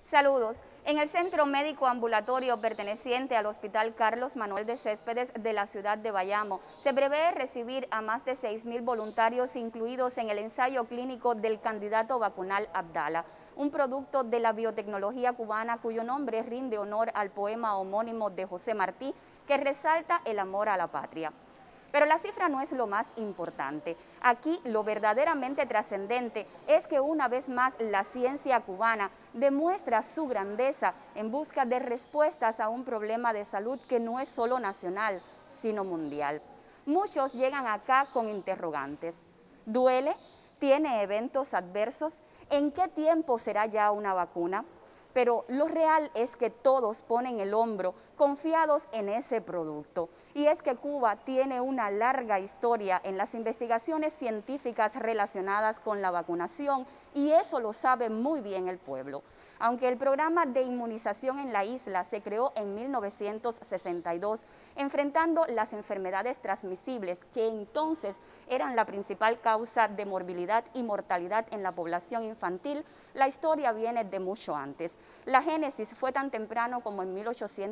Saludos. En el Centro Médico Ambulatorio perteneciente al Hospital Carlos Manuel de Céspedes de la ciudad de Bayamo, se prevé recibir a más de 6.000 voluntarios incluidos en el ensayo clínico del candidato vacunal Abdala, un producto de la biotecnología cubana cuyo nombre rinde honor al poema homónimo de José Martí, que resalta el amor a la patria. Pero la cifra no es lo más importante. Aquí lo verdaderamente trascendente es que una vez más la ciencia cubana demuestra su grandeza en busca de respuestas a un problema de salud que no es solo nacional, sino mundial. Muchos llegan acá con interrogantes. ¿Duele? ¿Tiene eventos adversos? ¿En qué tiempo será ya una vacuna? Pero lo real es que todos ponen el hombro confiados en ese producto. Y es que Cuba tiene una larga historia en las investigaciones científicas relacionadas con la vacunación y eso lo sabe muy bien el pueblo. Aunque el programa de inmunización en la isla se creó en 1962, enfrentando las enfermedades transmisibles que entonces eran la principal causa de morbilidad y mortalidad en la población infantil, la historia viene de mucho antes. La génesis fue tan temprano como en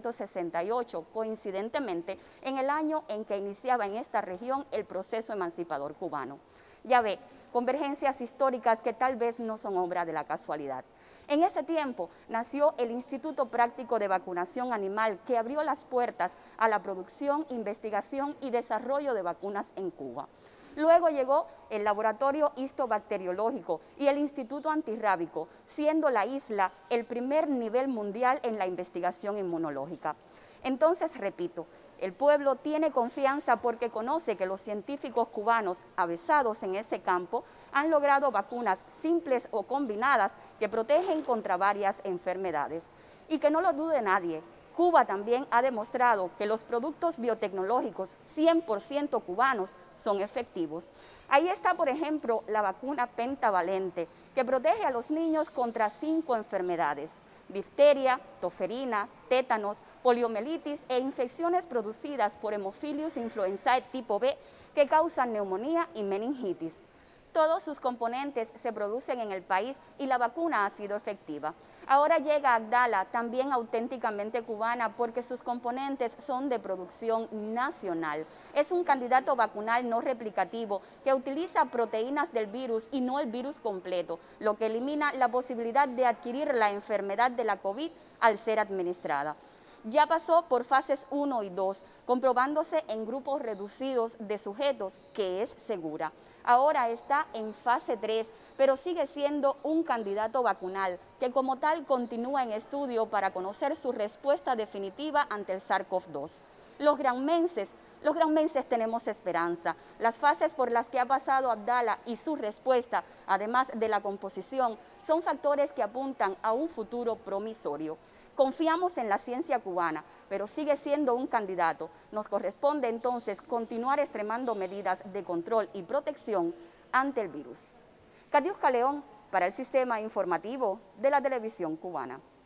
1868, coincidentemente en el año en que iniciaba en esta región el proceso emancipador cubano. Ya ve, convergencias históricas que tal vez no son obra de la casualidad. En ese tiempo nació el Instituto Práctico de Vacunación Animal, que abrió las puertas a la producción, investigación y desarrollo de vacunas en Cuba. Luego llegó el Laboratorio Histobacteriológico y el Instituto Antirrábico, siendo la isla el primer nivel mundial en la investigación inmunológica. Entonces, repito, el pueblo tiene confianza porque conoce que los científicos cubanos avesados en ese campo han logrado vacunas simples o combinadas que protegen contra varias enfermedades. Y que no lo dude nadie, Cuba también ha demostrado que los productos biotecnológicos 100% cubanos son efectivos. Ahí está, por ejemplo, la vacuna pentavalente, que protege a los niños contra 5 enfermedades: difteria, toferina, tétanos, poliomielitis e infecciones producidas por Haemophilus influenzae tipo B que causan neumonía y meningitis. Todos sus componentes se producen en el país y la vacuna ha sido efectiva. Ahora llega Abdala, también auténticamente cubana, porque sus componentes son de producción nacional. Es un candidato vacunal no replicativo que utiliza proteínas del virus y no el virus completo, lo que elimina la posibilidad de adquirir la enfermedad de la COVID al ser administrada. Ya pasó por fases 1 y 2, comprobándose en grupos reducidos de sujetos que es segura. Ahora está en fase 3, pero sigue siendo un candidato vacunal que como tal continúa en estudio para conocer su respuesta definitiva ante el SARS-CoV-2. Los granmenses tenemos esperanza. Las fases por las que ha pasado Abdala y su respuesta, además de la composición, son factores que apuntan a un futuro promisorio. Confiamos en la ciencia cubana, pero sigue siendo un candidato. Nos corresponde entonces continuar extremando medidas de control y protección ante el virus. Katiuska León, para el Sistema Informativo de la Televisión Cubana.